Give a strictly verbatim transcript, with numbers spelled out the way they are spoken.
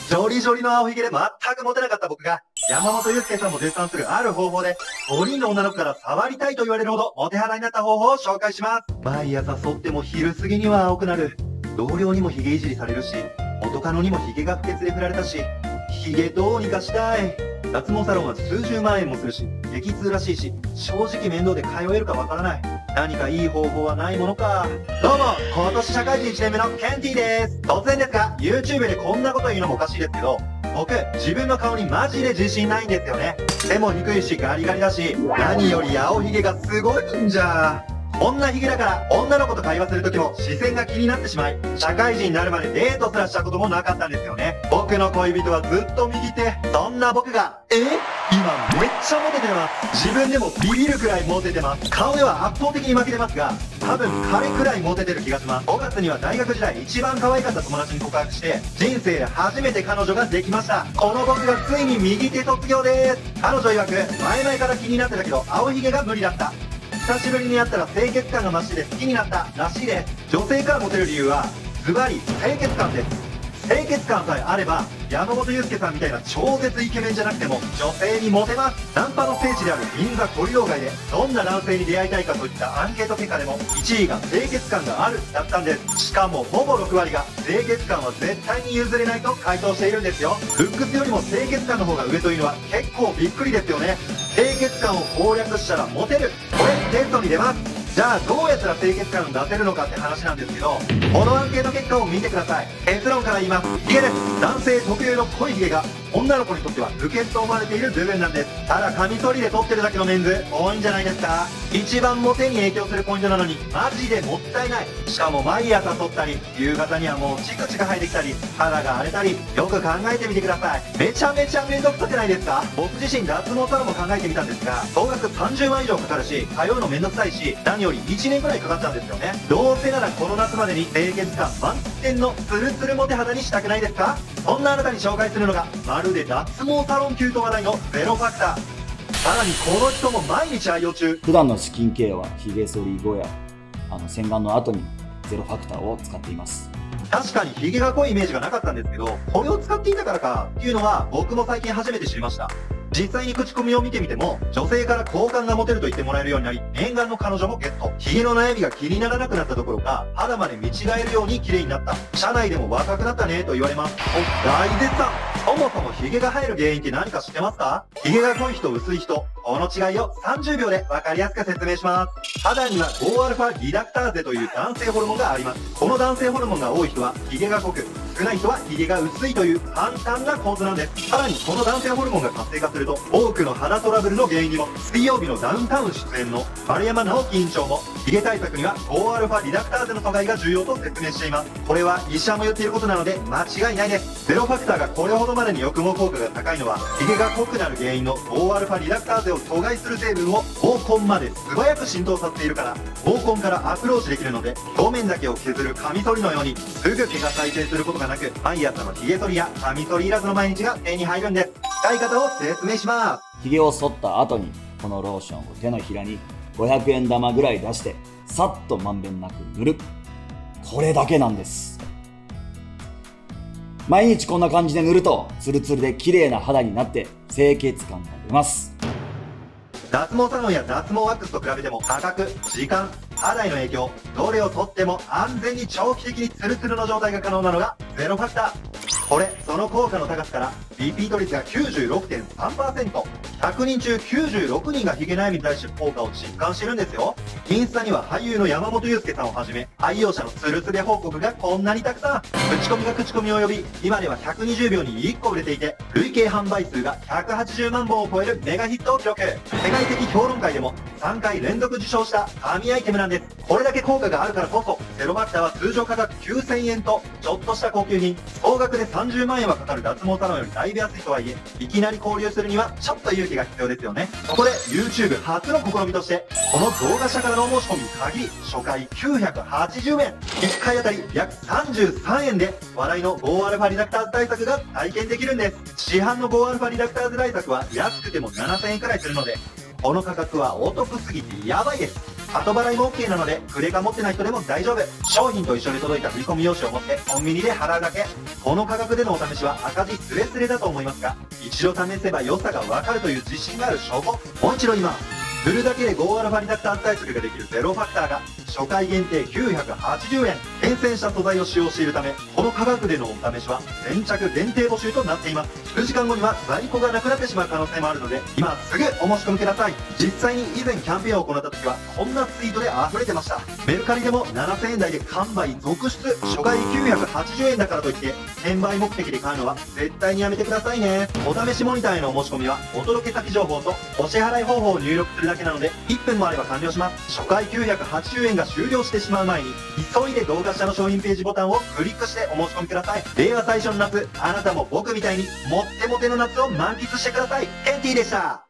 ジョリジョリの青ひげで全くモテなかった僕が、山本裕介さんも絶賛するある方法で、ごにんの女の子から触りたいと言われるほどモテ肌になった方法を紹介します。毎朝剃っても昼過ぎには青くなる。同僚にもヒゲいじりされるし、元カノにもヒゲが不潔で振られたし、ヒゲどうにかしたい。脱毛サロンは数十万円もするし、激痛らしいし、正直面倒で通えるかわからない。何かいい方法はないものか。どうも、今年社会人いちねんめのケンティです。突然ですが、YouTube でこんなこと言うのもおかしいですけど、僕、自分の顔にマジで自信ないんですよね。背も低いしガリガリだし、何より青ひげがすごいんじゃ。こんなヒゲだから女の子と会話するときも視線が気になってしまい、社会人になるまでデートすらしたこともなかったんですよね。僕の恋人はずっと右手。そんな僕が、え今めっちゃモテてます。自分でもビビるくらいモテてます。顔では圧倒的に負けてますが、多分彼くらいモテてる気がします。ごがつには大学時代一番可愛かった友達に告白して、人生で初めて彼女ができました。この僕がついに右手卒業です。彼女曰く、前々から気になってたけど青ひげが無理だった。久しぶりに会ったら清潔感が増して好きになったらしいです。女性からモテる理由はズバリ清潔感です。清潔感さえあれば山本裕介さんみたいな超絶イケメンじゃなくても女性にモテます。ナンパの聖地である銀座コリドー街でどんな男性に出会いたいかといったアンケート結果でもいちいが清潔感があるだったんです。しかもほぼろくわりが清潔感は絶対に譲れないと回答しているんですよ。ルックスよりも清潔感の方が上というのは結構びっくりですよね。清潔感を攻略したらモテる。これテストに出ます。じゃあどうやったら清潔感を出せるのかって話なんですけど、このアンケート結果を見てください。結論から言います。ヒゲです。男性特有の濃いヒゲが女の子にとっては不潔と思われている部分なんです。ただカミソリで取ってるだけのメンズ多いんじゃないですか。一番モテに影響するポイントなのにマジでもったいない。しかも毎朝取ったり、夕方にはもうチクチク生えてきたり、肌が荒れたり、よく考えてみてください。めちゃめちゃめんどくさくないですか。僕自身脱毛サロンも考えてみたんですが、総額さんじゅうまん以上かかるし、通うのめんどくさいし、何よりいちねんくらいかかっちゃうんですよね。どうせならこの夏までに清潔感満点のツルツルモテ肌にしたくないですか。そんなあなたに紹介するのが、まるで脱毛サロン級と話題のゼロファクター。さらにこの人も毎日愛用中。 普段のスキンケアはヒゲ剃り後やあの洗顔の後にゼロファクターを使っています。 確かにヒゲが濃いイメージがなかったんですけど、これを使っていたからかっていうのは僕も最近初めて知りました。実際に口コミを見てみても、女性から好感が持てると言ってもらえるようになり、念願の彼女もゲット。ヒゲの悩みが気にならなくなったどころか、肌まで見違えるように綺麗になった。社内でも若くなったねと言われます。お、大絶賛。そもそもヒゲが生える原因って何か知ってますか？ヒゲが濃い人、薄い人、この違いをさんじゅうびょうで分かりやすく説明します。肌には ゴーアルファ リダクターゼという男性ホルモンがあります。この男性ホルモンが多い人はヒゲが濃く、少ない人はヒゲが薄いという簡単な構図なんです。さらにこの男性ホルモンが活性化すると、多くの肌トラブルの原因にも。水曜日のダウンタウン出演の丸山直樹院長も、ヒゲ対策には ゴーアルファ リダクターゼの阻害が重要と説明しています。これは医者も言っていることなので間違いないです。ゼロファクターがこれほどまでに抑毛効果が高いのは、ヒゲが濃くなる原因の ゴーアルファ リダクターゼを阻害する成分を毛根まで素早く浸透させているから、毛根からアプローチできるので、表面だけを削るカミソリのようにすぐ毛が再生することがなく、毎朝のヒゲ剃りやカミソリいらずの毎日が手に入るんです。使い方を説明します。 ヒゲを剃った後にこのローションを手のひらにごひゃくえん玉ぐらい出してさっとまんべんなく塗る。これだけなんです。毎日こんな感じで塗るとツルツルで綺麗な肌になって清潔感が出ます。 脱毛サロンや脱毛ワックスと比べても価格、時間、肌への影響、どれをとっても安全に長期的にツルツルの状態が可能なのがゼロファクター。これ、その効果の高さからリピート率が きゅうじゅうろくてんさんパーセント。ひゃくにん中きゅうじゅうろくにんがヒゲ悩みに対して効果を実感してるんですよ。インスタには俳優の山本裕介さんをはじめ、愛用者のツルツル報告がこんなにたくさん。口コミが口コミを呼び、今ではひゃくにじゅうびょうにいっこ売れていて、累計販売数がひゃくはちじゅうまんぼんを超えるメガヒットを記録。世界的評論会でもさんかい連続受賞した神アイテムなんです。これだけ効果があるからこそ、ゼロファクターは通常価格きゅうせんえんと、ちょっとした高級品。総額でさんじゅうまんえんはかかる脱毛サロンよりだいぶ安いとはいえ、いきなり交流するにはちょっと勇気が必要ですよね。そこで YouTube 初の試みとして、この動画者からの申し込みに限り、初回きゅうひゃくはちじゅうえん、いっかいあたり約さんじゅうさんえんで、話題の ゴーアルファ リダクターズ対策が体験できるんです。市販の ゴーアルファ リダクターズ対策は安くてもななせんえんくらいするので、この価格はお得すぎてやばいです。 後払いも OK なので、クレカ持ってない人でも大丈夫。商品と一緒に届いた振込用紙を持ってコンビニで払うだけ。この価格でのお試しは赤字スレスレだと思いますが、一度試せば良さがわかるという自信がある証拠。もう一度言います。振るだけで ごアルファ リダクター対策ができるゼロファクターが初回限定きゅうひゃくはちじゅうえん。厳選した素材を使用しているため、この価格でのお試しは先着限定募集となっています。数時間後には在庫がなくなってしまう可能性もあるので、今すぐお申し込みください。実際に以前キャンペーンを行った時はこんなツイートで溢れてました。メルカリでもななせんえん台で完売続出。初回きゅうひゃくはちじゅうえんだからといって転売目的で買うのは絶対にやめてくださいね。お試しモニターへのお申し込みはお届け先情報とお支払い方法を入力するだけなのでいっぷんもあれば完了します。初回きゅうひゃくはちじゅうえんが終了してしまう前に急いで動画下の商品ページボタンをクリックしてお申し込みください。令和最初の夏、あなたも僕みたいにもってもての夏を満喫してください。ケンティーでした。